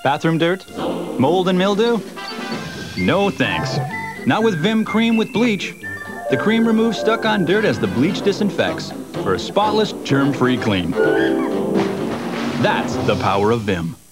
Bathroom dirt? Mold and mildew? No thanks. Not with Vim Cream with bleach. The cream removes stuck-on dirt as the bleach disinfects for a spotless, germ-free clean. That's the power of Vim.